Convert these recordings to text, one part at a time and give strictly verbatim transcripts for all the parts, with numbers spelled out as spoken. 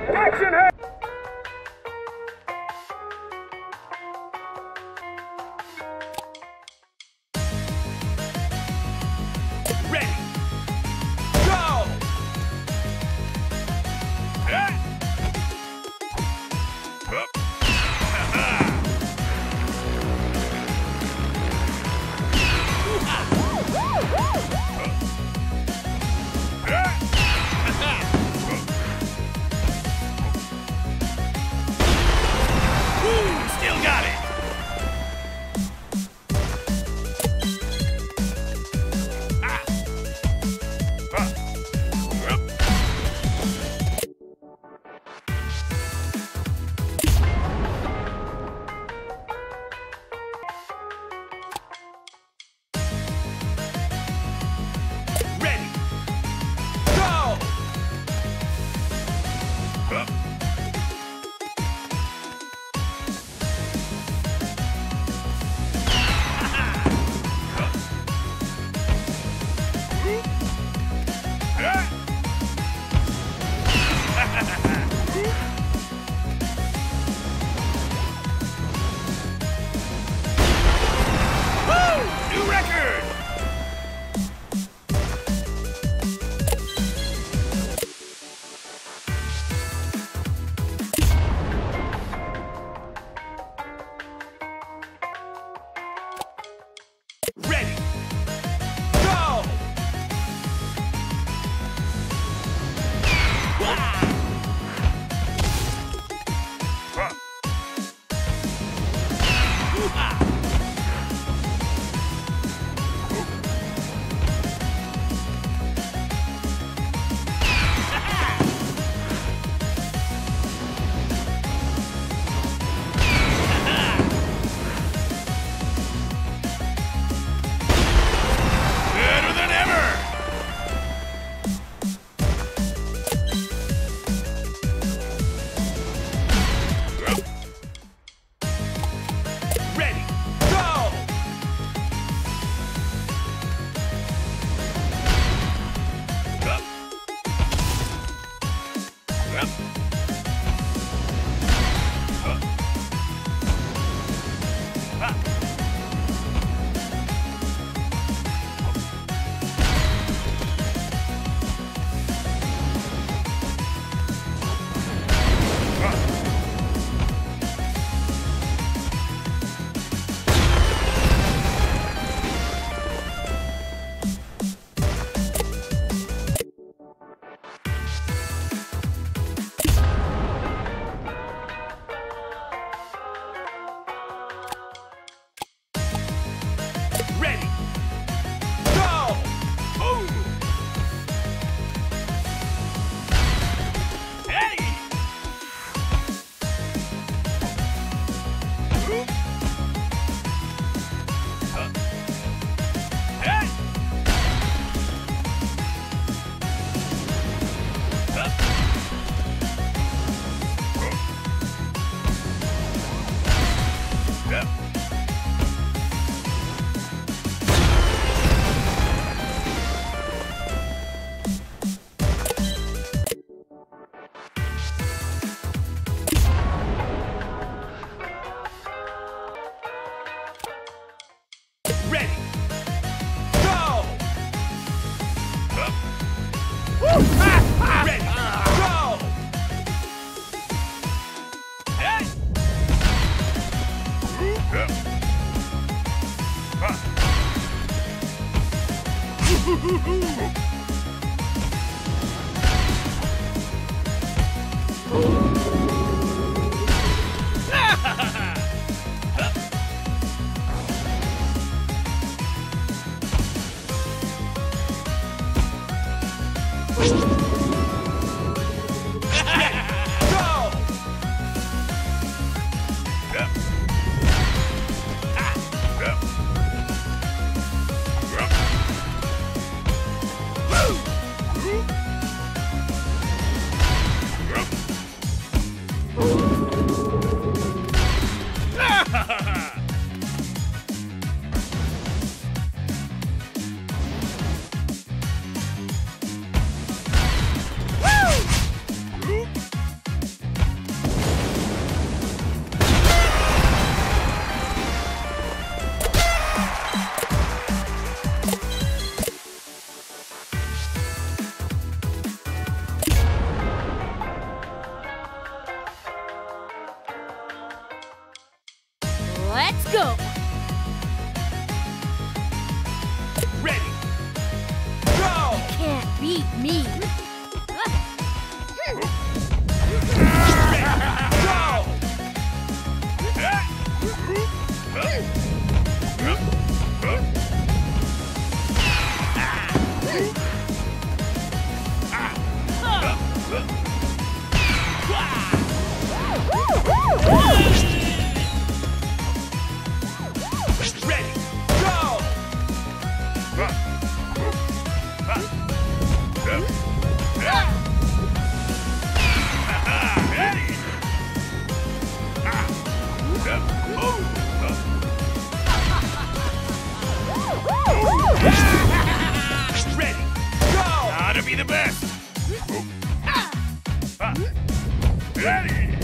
Action here! Ready! Go! Ah! Up. Still got it. Ah. Ah. Up. Ready. Go. Up. Woo! New record! Ready! Go! Wow! Huh. Hoo-ha! Better than ever! Ready, go! Up. Up. Up. Ah. Ready, go! Boom! Hey! Huh. Hey! Huh. Yeah. Ready, go! Up. Woo! Ah, ah, ready, go! Hey! Up. Ah. Go! Yep. Ah. Yep. Yep. Woo! me. Be the best. Ready.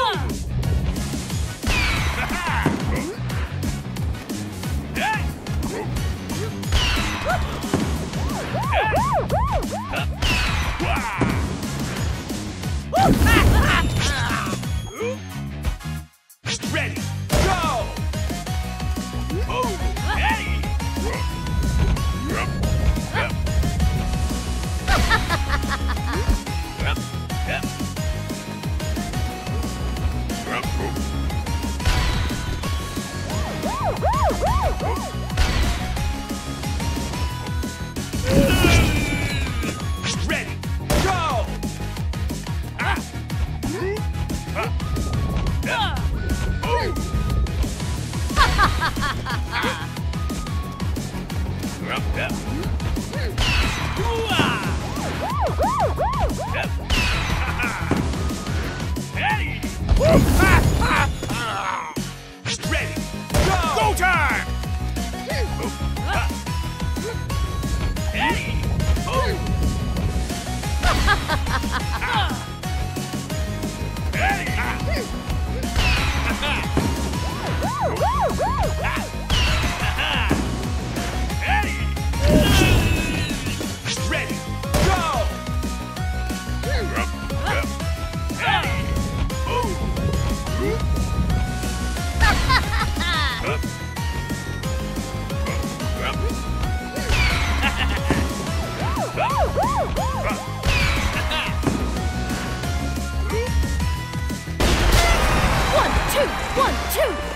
Ready. Go. Ready. Ready, go! Ah. Ah. Yeah. Oh. Yeah. Hey! Ready, go! Go time! Hey! Oh! Hey! Ready, go! One, two, one, two.